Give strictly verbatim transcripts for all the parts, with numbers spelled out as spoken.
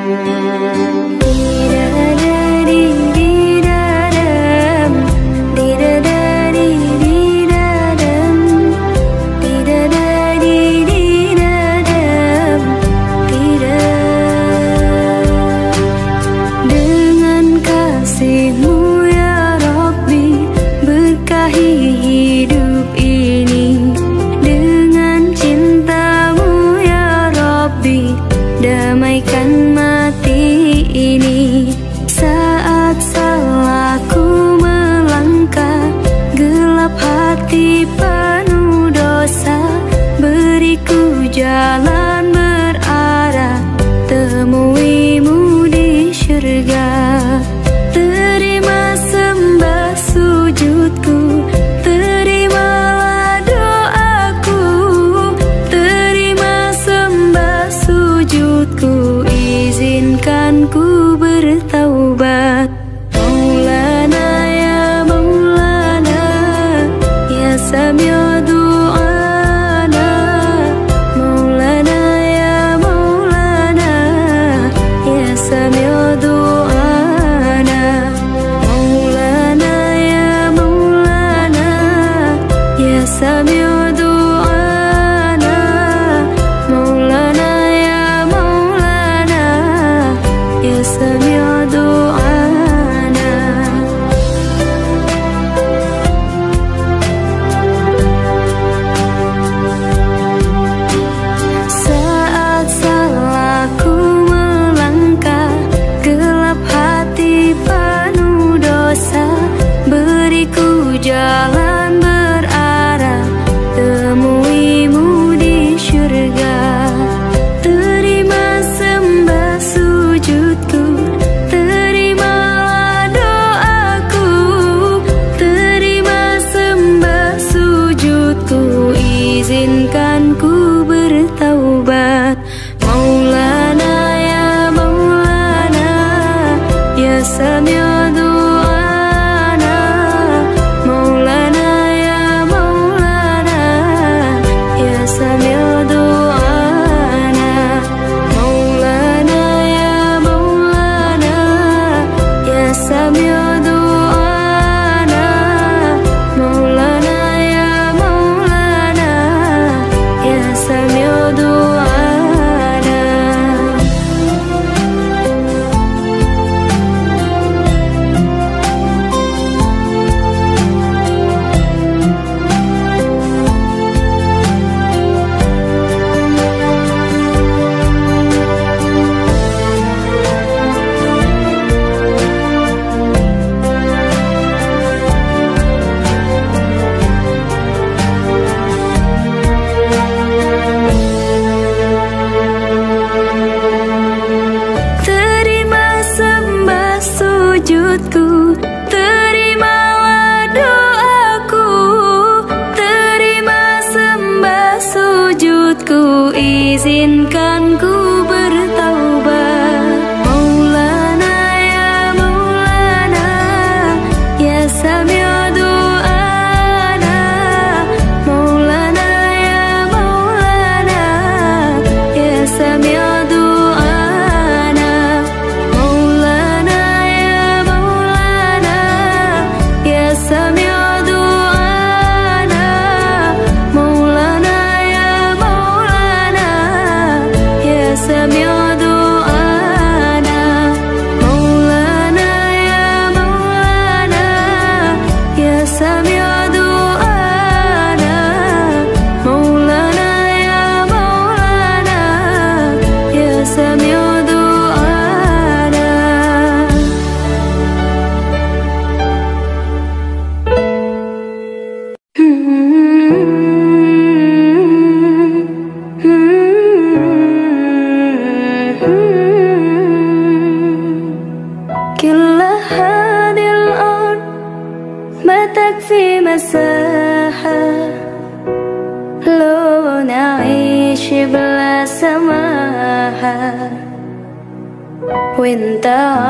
وانت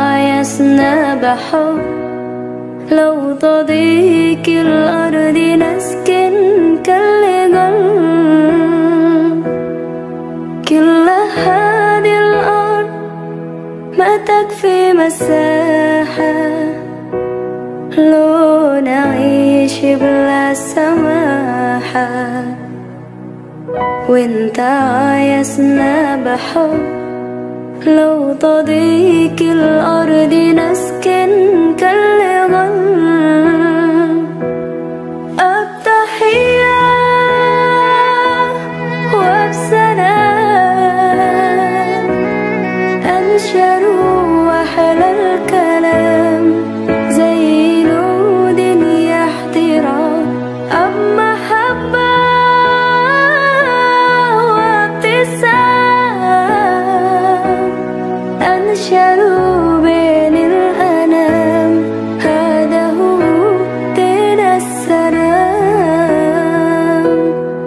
عايزنا بحب لو تضيق الأرض نسكن كالجل كل هذه الأرض تكفي مساحة لو نعيش بلا سماحة، وانت عايزنا بحب لو تضيق الأرض نسكن كالغل. التحية وبسلام أنشر وأحلى الكلام زي نود يحترام أب محبة وابتسام أنشروا بين الأنام. هذا هو دين السلام.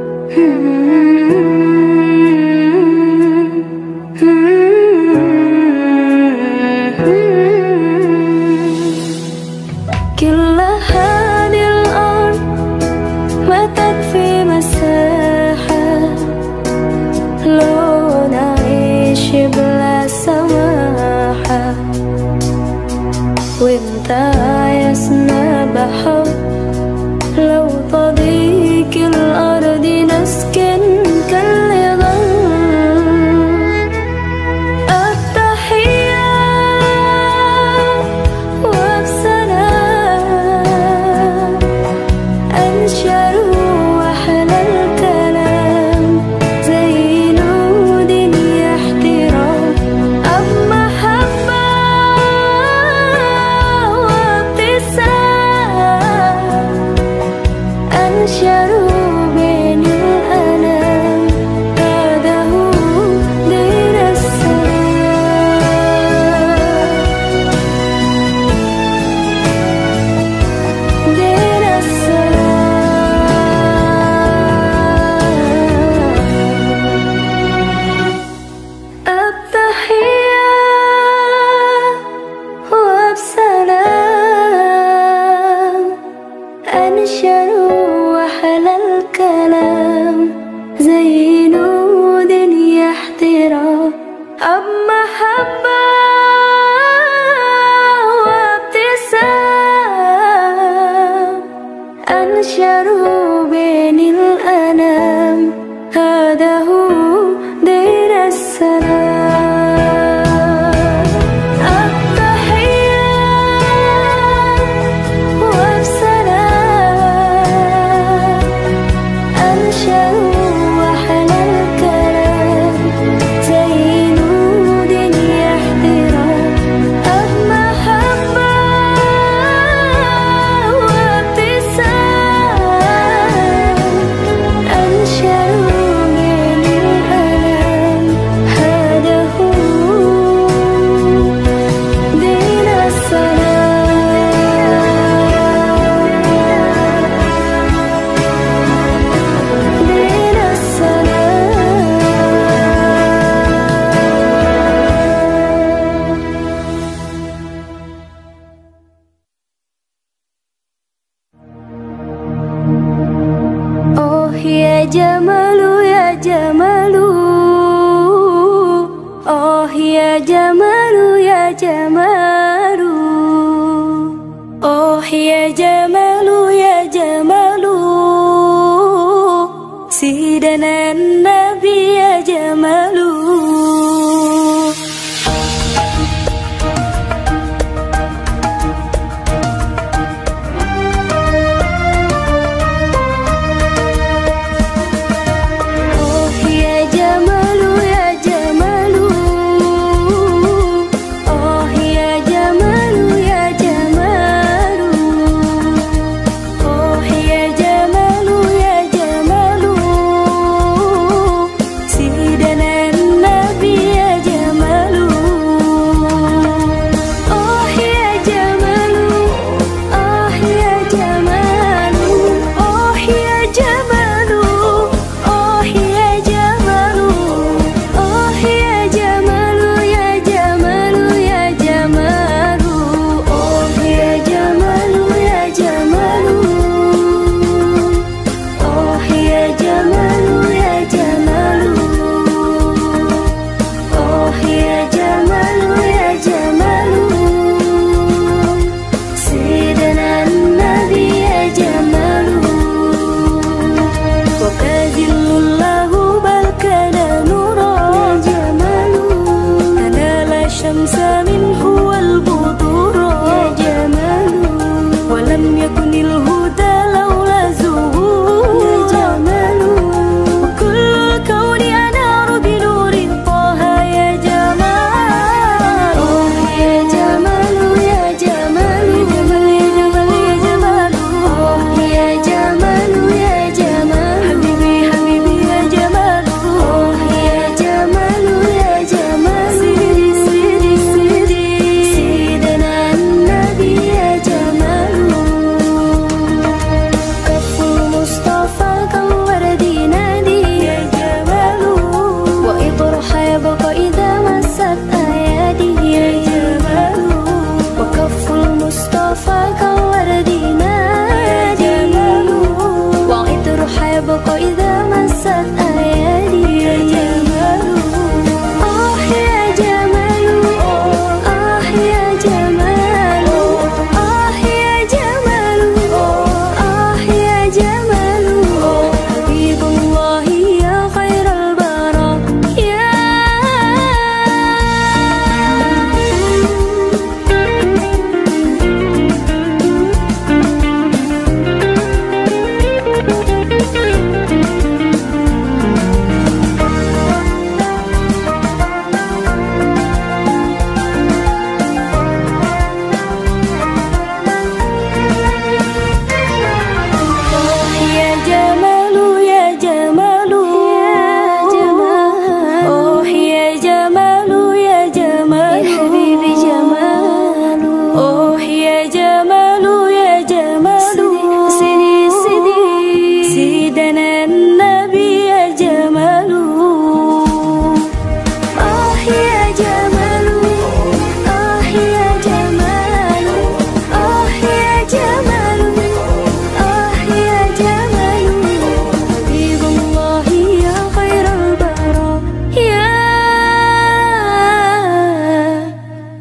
كل هذه الأرض ما تكفي مساحة لو نعيش بلا سماحة، وانت عايزنا بحب لو تضيق الأرض نسكن كالغل. التحية وبسلام أنشروا وأحلى الكلام زي نود يحترام أب محبة وابتسام أنشروا بين الأنام. هذا هو دين السلام. دين السلام. التحية وبسلام أنشروا وأحلى الكلام زي نود يحترام أب محبة وابتسام أنشروا بين الأنام. هذا هو دين السلام. التحية وبسلام أنشروا وأحلى الكلام زي نود يحترام أب محبة وابتسام أنشروا بين الأنام. هذا هو دين السلام. دين السلام. Oh ya Jamalu ya Jamalu, oh ya Jamalu ya Jamalu, oh ya Jamalu ya Jamalu, Sidana Nabi ya Jamalu. Oh ya Jamalu ya Jamalu, oh ya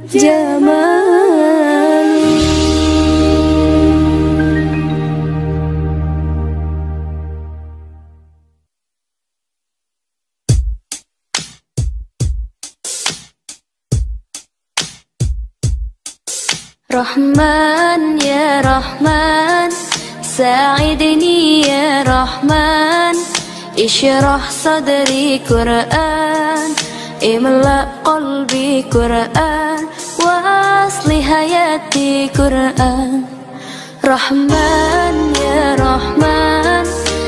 jamalu. Rahman ya Rahman, sa'idni ya Rahman, ishrah sadri Qur'an, imla qalbi Qur'an, wa asli hayati Qur'an. Rahman ya Rahman,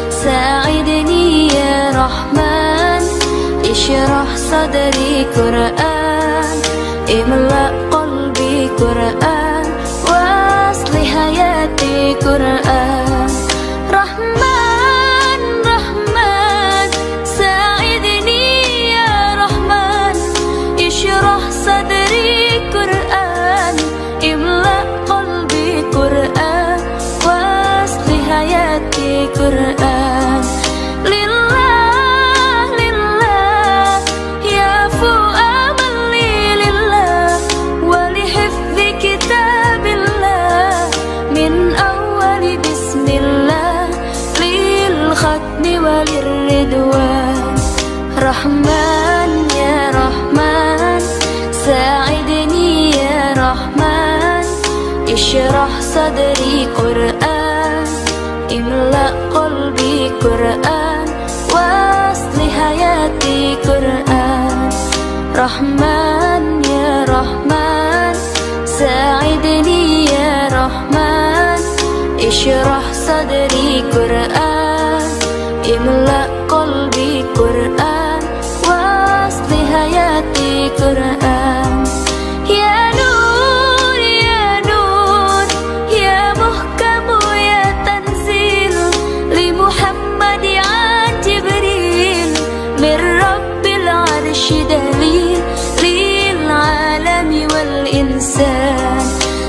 sa'idni ya Rahman, ishrah sadri Qur'an, imla qalbi Qur'an, wasli hayati Qur'an. Rahman, Rahman, sa'idni ya Rahman, ishrah sadri Qur'an, imla qalbi Qur'an, wasli hayati Qur'an. Lillah, lillah, ya fu'aman li lillah, wa li hifdhi kitabillah, min awwali bismillah, lil khatmi walir ridwan. Rahman ya Rahman, sa'idni ya Rahman, ishrah sadri Qur'an, imla qalbi Qur'an, wasli hayati Qur'an. Rahman ya Rahman, sa'idni ya Rahman, ishrah sadri Qur'an, imla qalbi Qur'an, wasli hayati Qur'an. Ya Nur, ya Nur, ya Muhkamu ya Tanzil, li Muhammad an Jibril, min Rabbil Arshi dalil, lil alami wal insan.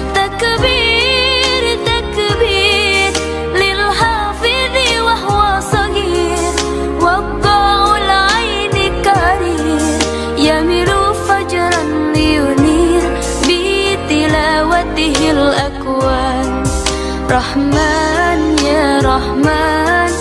Takbir, takbir, lil hafidhi wa huwa saghir, wadda'ul aini karir, yamilu fajran liyunir, bi tilawatihil akwan. Rahman ya Rahman,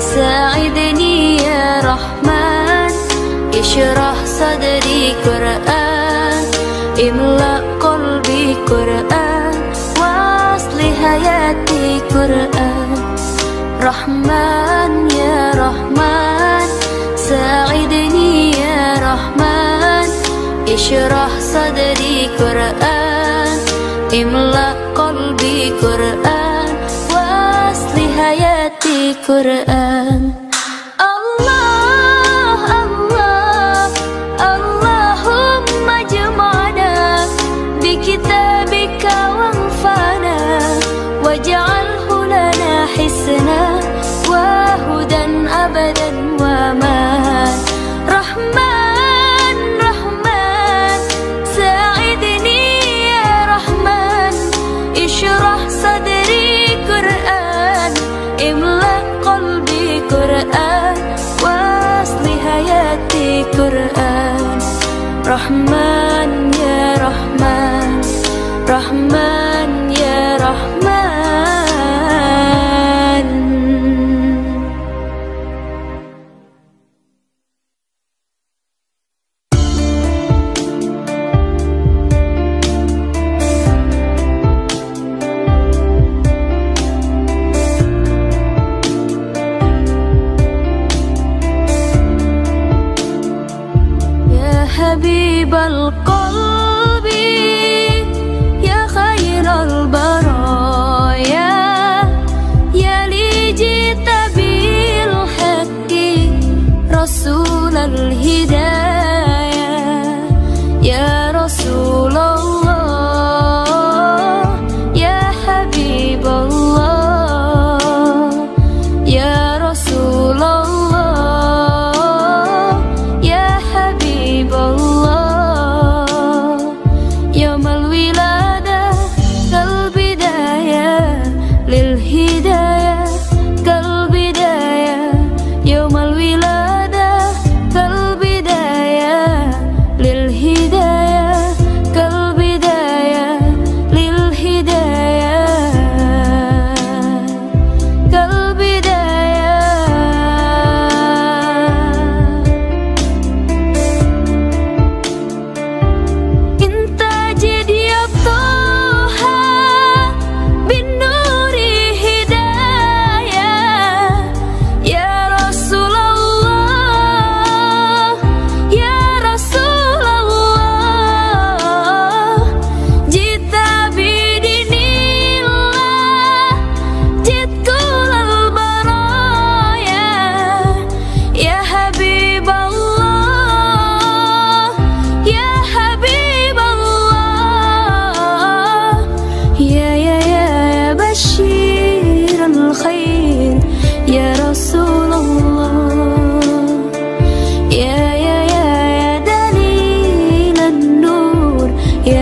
sa'idni ya Rahman, ishrah sadri Qur'an, imla qalbi Qur'an, wasli hayati Qur'an. Rahman ya Rahman, sa'idni ya Rahman, ishrah sadri Qur'an, imla qalbi Qur'an, wasli hayati Qur'an. Allah, Allah, Allahumma jama'na bi kitabika wanfa'na, waj'alhu lana hisna wa hudan abadan wa man. Rahman, Rahman, sa'idni ya Rahman, ishrah sadri Qur'an, imla qalbi Qur'an, wasli hayati Qur'an. Rahman ya Rahman, Rahman ya Rahman. Ya Habibal Qalbi, ya khairal baraya, ya li jita bil haqqi, Rasulal hidayah. Ya Rasulullah, ya Habiballah, ya Rasulullah, ya Habiballah.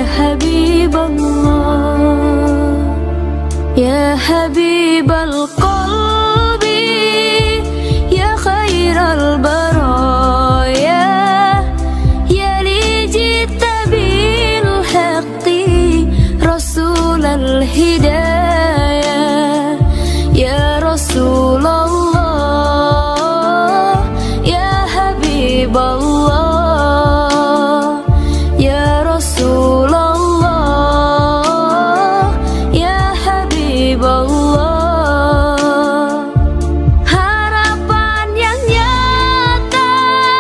حبيب الله يا حبيب القلب يا خير البرايا يا لي جئت بالحق رسول الهداية يا رسول الله يا حبيب الله يا رسول الله يا حبيب الله. Harapan yang nyata,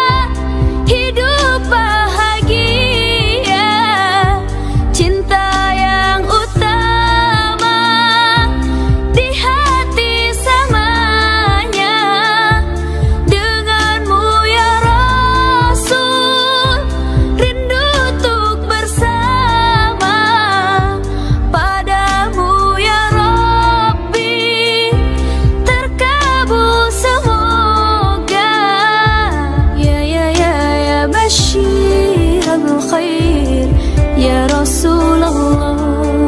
hidup bahagia, cinta yang utama di hati samanya. Denganmu ya Rasul, rindu untuk bersama. Padamu ya Rabbi, terkabul semoga. Ya ya ya ya Bashir al-Khair ya Rasulullah,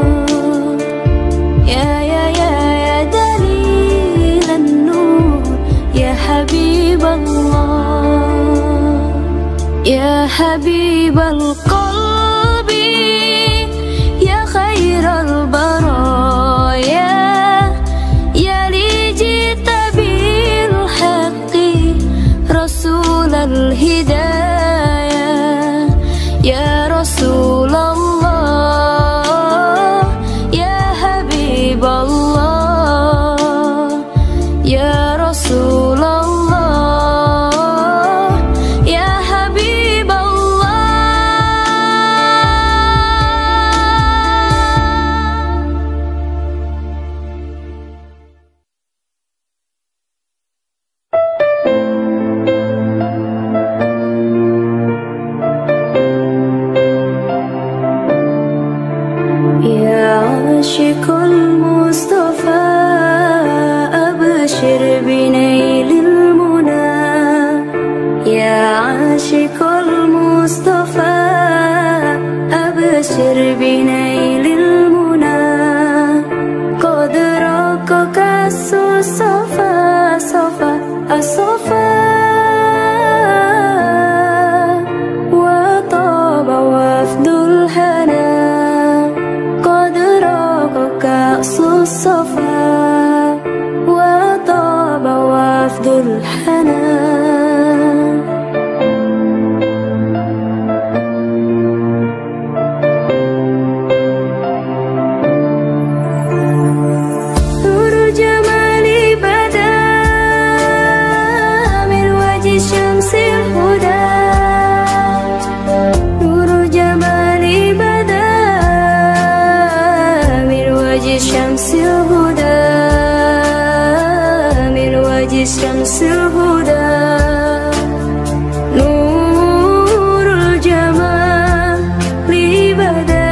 ya ya ya ya Dalil an-Nur ya Habib Allah ya Habib al-Qalbi ya khairal baraya ya li jita bil haqqi rasul al-hidayah ya Rasulullah ya Habib Allah ya Rasulullah ya Habib Allah. يا عاشق المصطفى أبشر بنيل المنى يا عاشق المصطفى أبشر بنيل المنى قد رقك الصفا صفا الصفا وطاب وفد الهنا قد رقك الصفا وطاب وفد الهنا. نور جمالي بدا من وجه شمس الهدى نور جمالي بدا من وجه شمس الهدى من وجه شمس الهدى نور الجمال بدا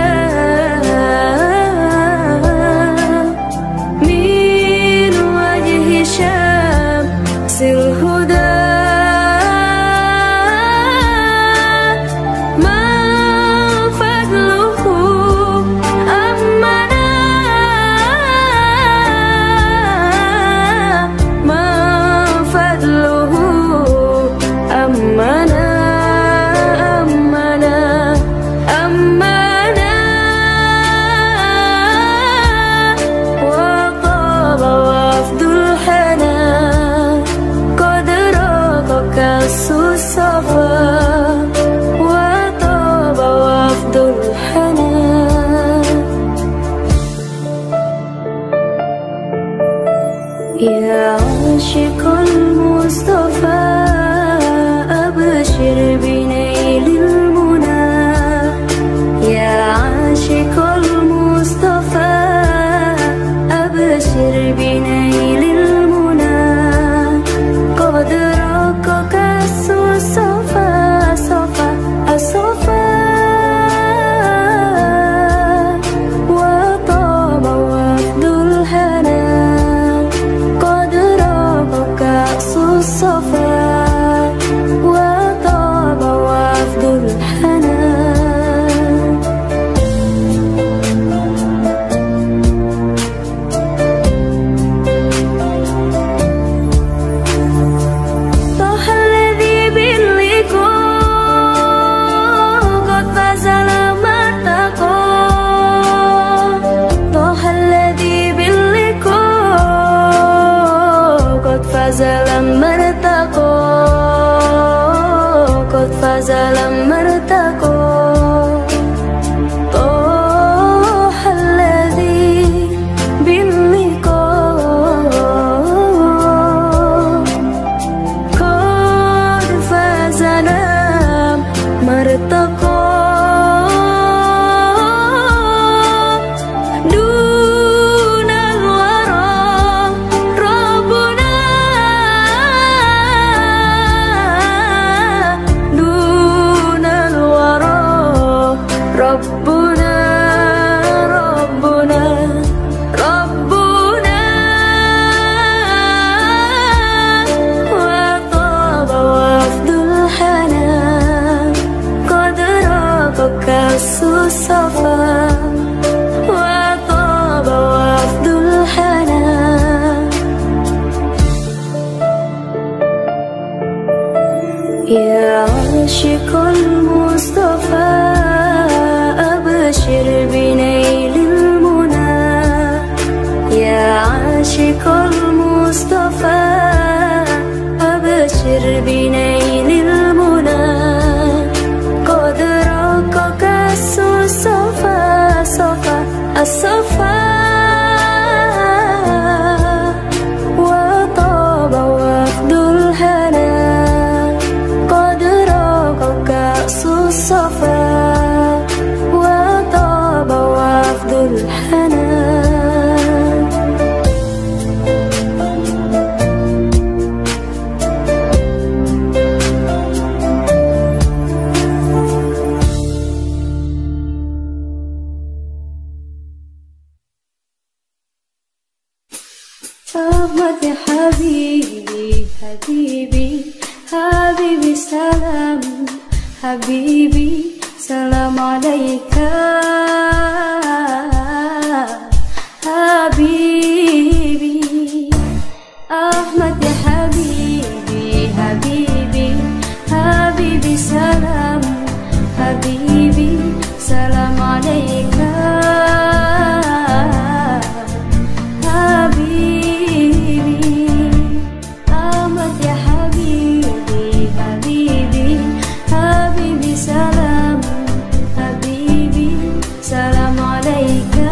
من وجه شمس الهدى ما فضله أمنا ما فضله عاشق المصطفى أبشر بنيل المنى قد رقك الصفا صفا الصفا وطاب وفد الهنا قد رقك الصفا وطاب وفد الهنا Ahmad ya Habibi, Habibi, Habibi salam, Habibi salam alaika, Habibi. Ahmad ya Habibi, Habibi, Habibi salam, Habibi salam alaika, Habibi. Salam, Habibi, salam alaika,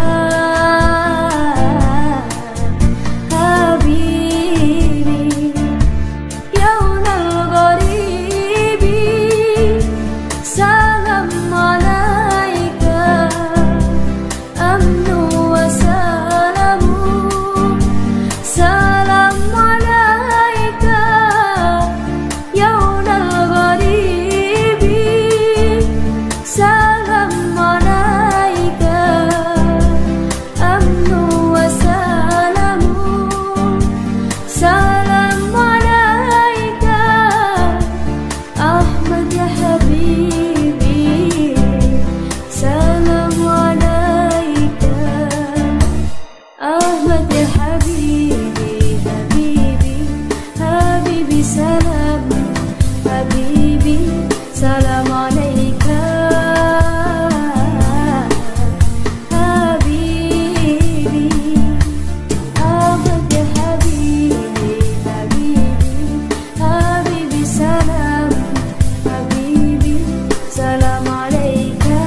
Habibi. Yaunal gharibi, salam alaika, amnu wa salamu, salam alaika. Yaunal gharibi, salam alaika, amnu wa salamu, salam alaika. Ahmad ya Habibi, salam alaika. Ahmad ya Habibi, Habibi, Habibi salam, Habibi salam alaika, Habibi. Ahmad ya Habibi, Habibi, Habibi salam, Habibi salam alaika,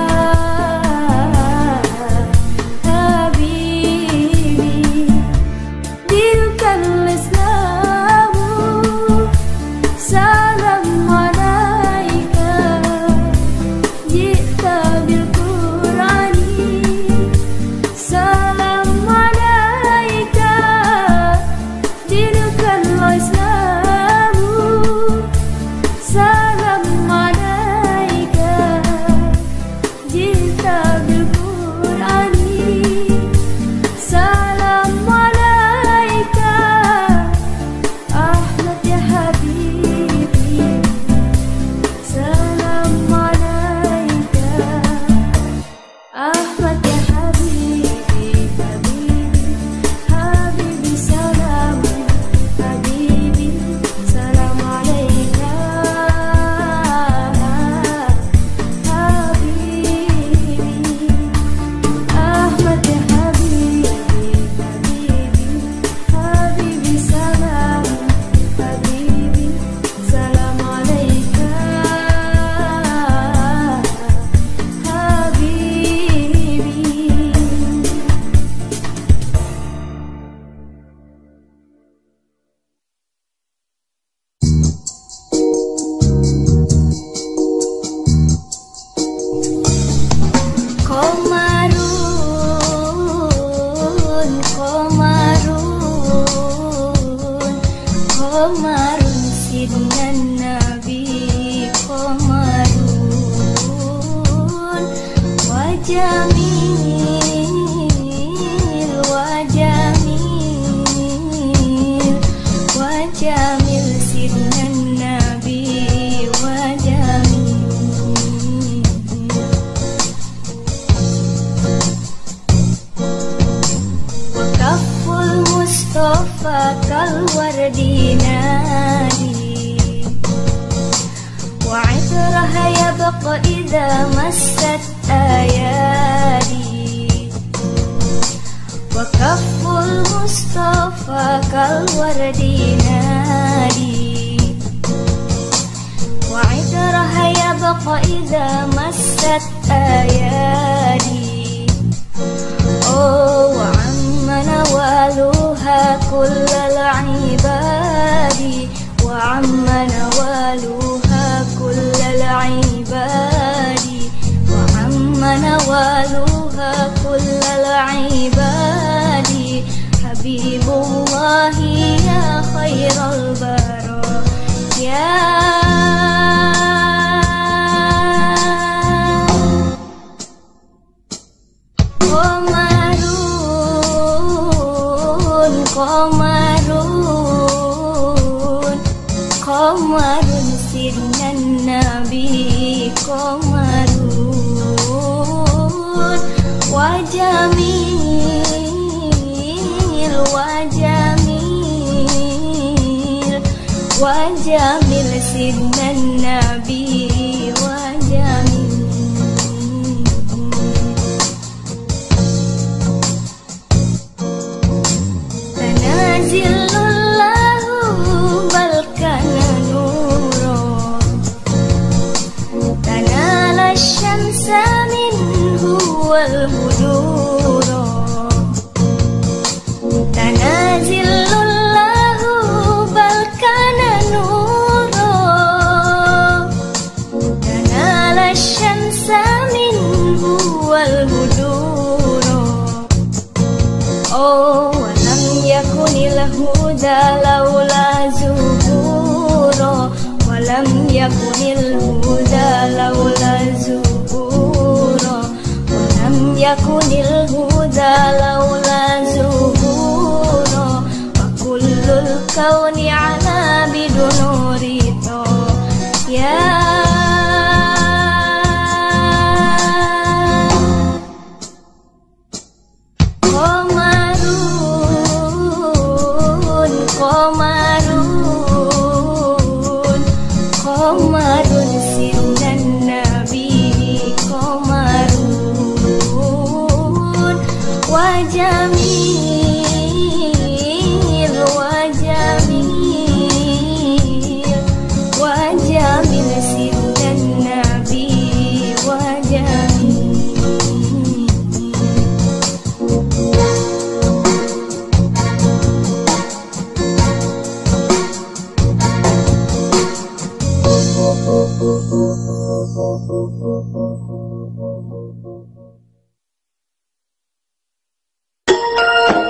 Habibi. Dilkal Islamu, salam alaika, jita bil Qur'ani, salam alaika. Dilkal Islamu, salam alaika, jita bil Qur'ani, salam alaika. Ahmad ya Habibi, salam alaika. Ahmad ya Habibi, Habibi, Habibi salam, Habibi salam alaika, Habibi. Ahmad ya Habibi, Habibi, Habibi salam, Habibi salam alaika, Qamarun, Qamarun, Qamarun sidna Nabi, Qamarun. Wajamil, wajamil, wajamil sidna Nabi, wajamil. Wakaful Mustafa kalwardi nadi, wa itraha yabqa idha massat ayadi. Wakaful Mustafa الورد نادي وعطرها يبقى إذا مست أيادي وعم نوالها كل العباد وعم نوالها كل العباد وعم نوالها كل العباد حبيب الله يا خير البرى يا قمرون قمرون سيدنا النبي قمرون وجميل وجميل وجميل سيدنا النبي وجميل تنازل الله بل كان نورا تنال الشمس منه والبدور تنازل الله بل كان نورا تنال الشمس منه والبدور ولم يكن الهدى لولا زهورا ولم يكن الهدى لولا زهورا ولم يكن الهدى لولا زهورا وكل الكون على بدنور يا قمرون قمرون سيدنا النبي قمرون وجميل وجميل وجميل سيدنا النبي وجميل Oh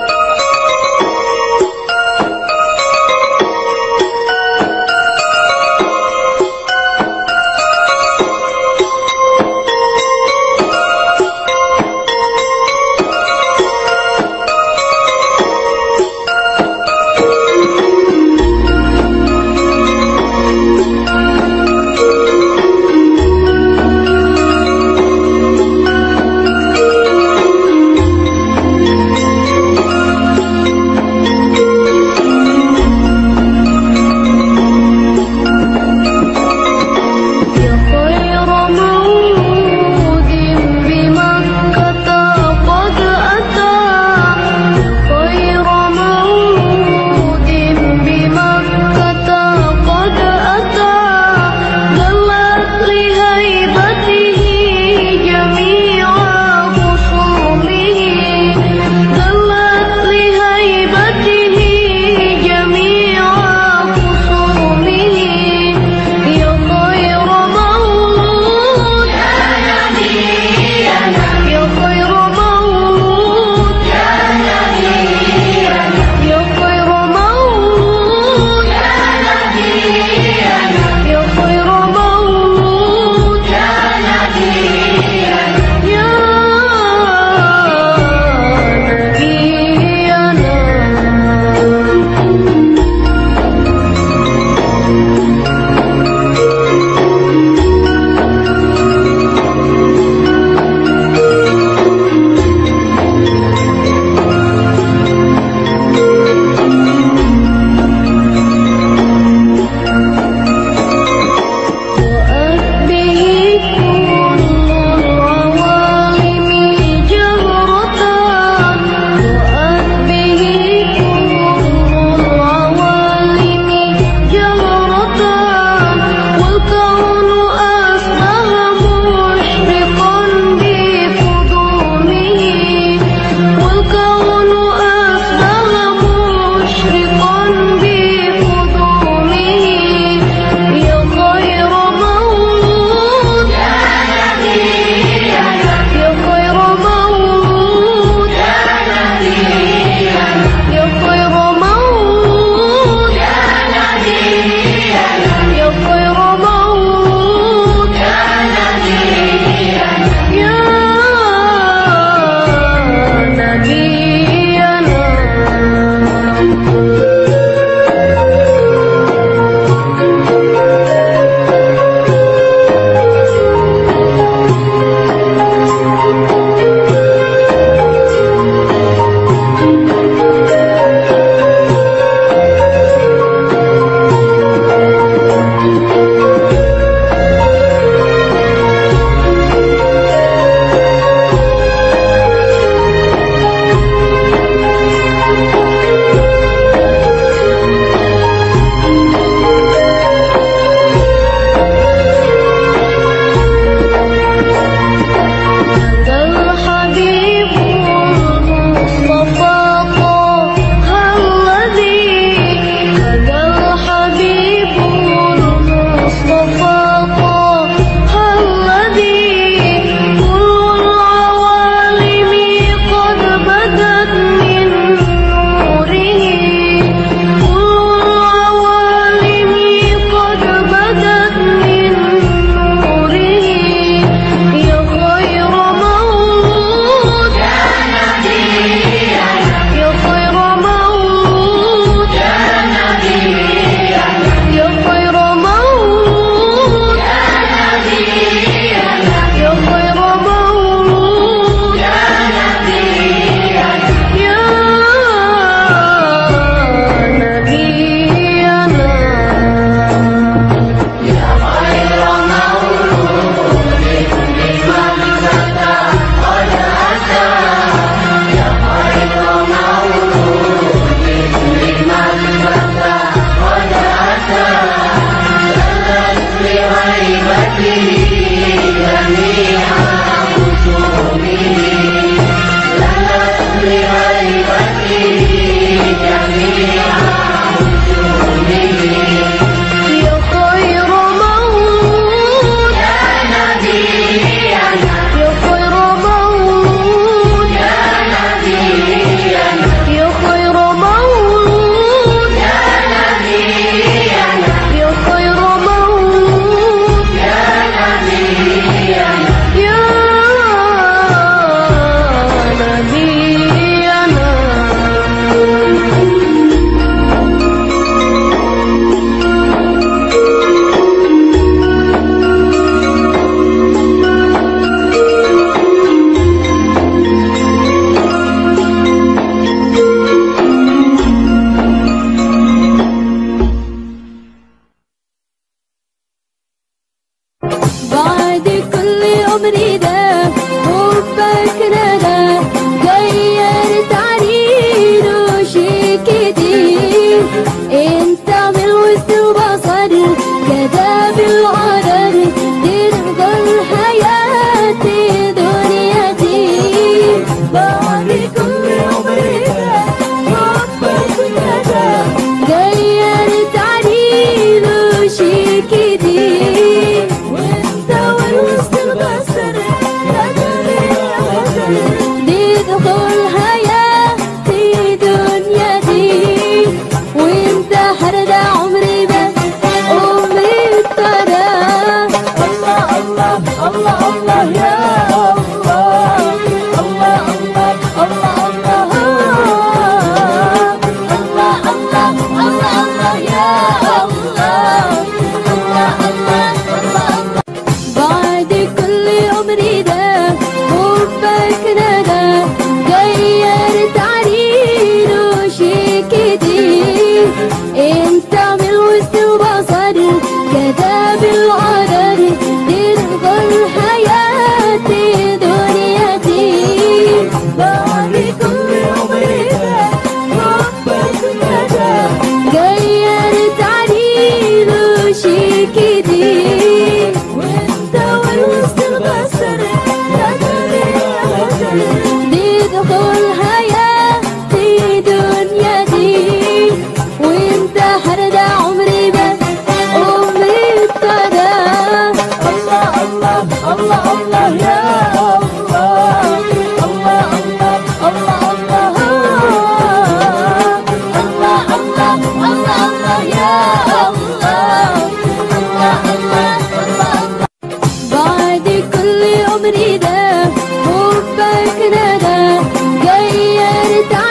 غيرت